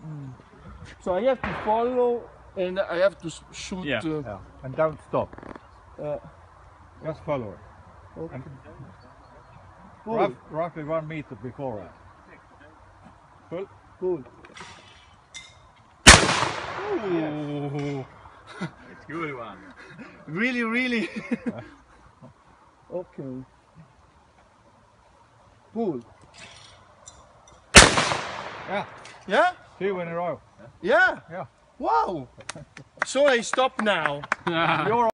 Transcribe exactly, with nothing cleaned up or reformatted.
Mm. So I have to follow and I have to shoot. Yeah. Uh, Yeah. And don't stop. uh, Just follow it. okay. And Pull. rough, roughly one meter before it. Pull. Pull. Ooh. It's a good one. Really, really. Okay. Pull. Yeah. Yeah? Two in a row. Yeah? Yeah. Wow. So I stop now. You're